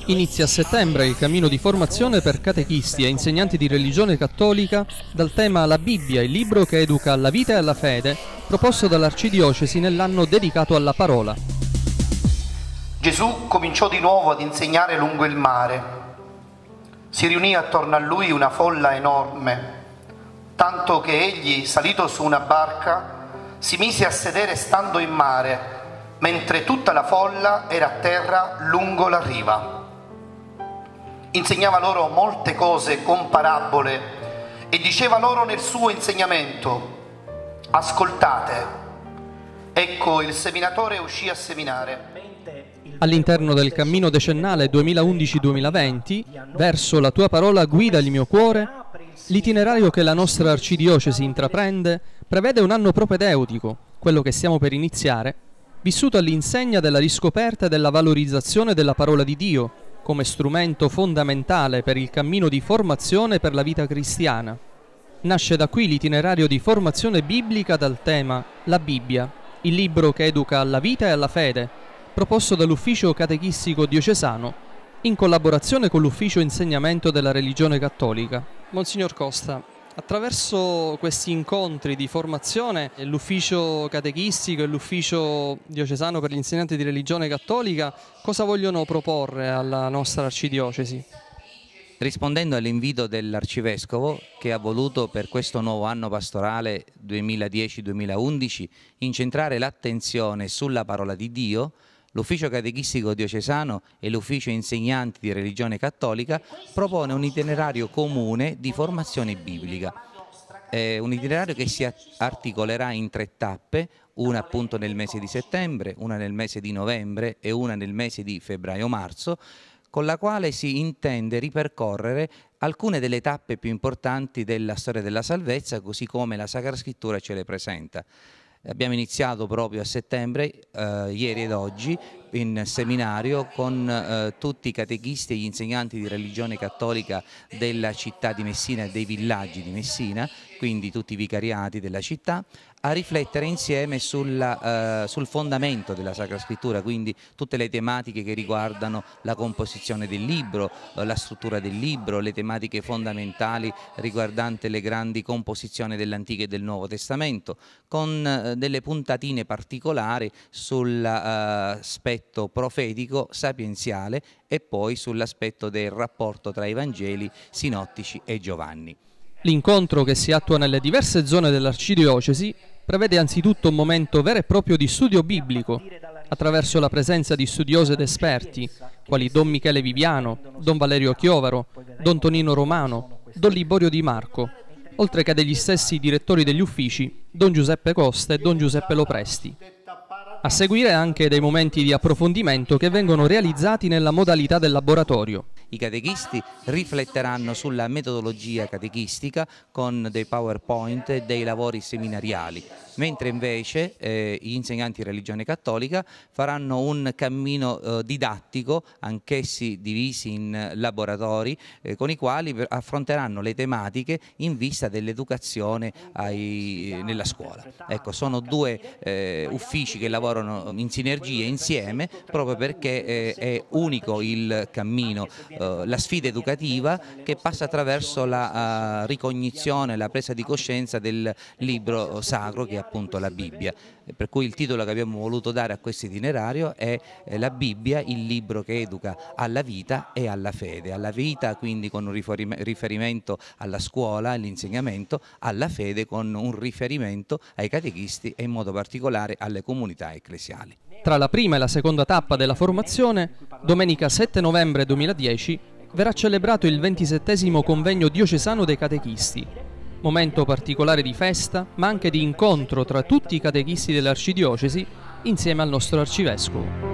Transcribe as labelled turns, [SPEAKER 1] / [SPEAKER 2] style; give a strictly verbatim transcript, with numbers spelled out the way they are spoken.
[SPEAKER 1] Inizia a settembre il cammino di formazione per catechisti e insegnanti di religione cattolica dal tema La Bibbia, il libro che educa alla vita e alla fede, proposto dall'Arcidiocesi nell'anno dedicato alla parola.
[SPEAKER 2] Gesù cominciò di nuovo ad insegnare lungo il mare. Si riunì attorno a lui una folla enorme, tanto che egli, salito su una barca, si mise a sedere stando in mare, mentre tutta la folla era a terra lungo la riva. Insegnava loro molte cose con parabole e diceva loro nel suo insegnamento: ascoltate, ecco il seminatore uscì a seminare.
[SPEAKER 1] All'interno del cammino decennale duemilaundici duemilaventi, verso la tua parola guida il mio cuore, l'itinerario che la nostra arcidiocesi intraprende prevede un anno propedeutico, quello che stiamo per iniziare, vissuto all'insegna della riscoperta e della valorizzazione della parola di Dio come strumento fondamentale per il cammino di formazione per la vita cristiana. Nasce da qui l'itinerario di formazione biblica dal tema La Bibbia, il libro che educa alla vita e alla fede, proposto dall'Ufficio Catechistico Diocesano in collaborazione con l'Ufficio Insegnamento della Religione Cattolica. Monsignor Costa, attraverso questi incontri di formazione, l'Ufficio Catechistico e l'Ufficio Diocesano per gli insegnanti di religione cattolica cosa vogliono proporre alla nostra arcidiocesi?
[SPEAKER 3] Rispondendo all'invito dell'Arcivescovo, che ha voluto per questo nuovo anno pastorale duemiladieci duemilaundici incentrare l'attenzione sulla parola di Dio, l'Ufficio Catechistico Diocesano e l'Ufficio Insegnanti di Religione Cattolica propone un itinerario comune di formazione biblica. È un itinerario che si articolerà in tre tappe, una appunto nel mese di settembre, una nel mese di novembre e una nel mese di febbraio-marzo, con la quale si intende ripercorrere alcune delle tappe più importanti della storia della salvezza, così come la Sacra Scrittura ce le presenta. Abbiamo iniziato proprio a settembre, eh, ieri ed oggi, in seminario con eh, tutti i catechisti e gli insegnanti di religione cattolica della città di Messina e dei villaggi di Messina, quindi tutti i vicariati della città, a riflettere insieme sulla, eh, sul fondamento della Sacra Scrittura, quindi tutte le tematiche che riguardano la composizione del libro, eh, la struttura del libro, le tematiche fondamentali riguardanti le grandi composizioni dell'Antico e del Nuovo Testamento, con eh, delle puntatine particolari sull'aspetto profetico, sapienziale e poi sull'aspetto del rapporto tra i Vangeli sinottici e Giovanni.
[SPEAKER 1] L'incontro, che si attua nelle diverse zone dell'Arcidiocesi, prevede anzitutto un momento vero e proprio di studio biblico, attraverso la presenza di studiosi ed esperti, quali Don Michele Viviano, Don Valerio Chiovaro, Don Tonino Romano, Don Liborio Di Marco, oltre che degli stessi direttori degli uffici, Don Giuseppe Costa e Don Giuseppe Lopresti. A seguire anche dei momenti di approfondimento che vengono realizzati nella modalità del laboratorio.
[SPEAKER 3] I catechisti rifletteranno sulla metodologia catechistica con dei PowerPoint e dei lavori seminariali, mentre invece eh, gli insegnanti di religione cattolica faranno un cammino eh, didattico, anch'essi divisi in laboratori, eh, con i quali affronteranno le tematiche in vista dell'educazione nella scuola. Ecco, sono due eh, uffici che lavorano in sinergia insieme, proprio perché eh, è unico il cammino, eh, la sfida educativa che passa attraverso la uh, ricognizione, la presa di coscienza del libro sacro che è appunto la Bibbia. Per cui il titolo che abbiamo voluto dare a questo itinerario è eh, La Bibbia, il libro che educa alla vita e alla fede. Alla vita quindi con un riferimento alla scuola, all'insegnamento, alla fede con un riferimento ai catechisti e in modo particolare alle comunità ecclesiali.
[SPEAKER 1] Tra la prima e la seconda tappa della formazione, domenica sette novembre duemiladieci, verrà celebrato il ventisettesimo convegno diocesano dei catechisti, momento particolare di festa, ma anche di incontro tra tutti i catechisti dell'Arcidiocesi insieme al nostro Arcivescovo.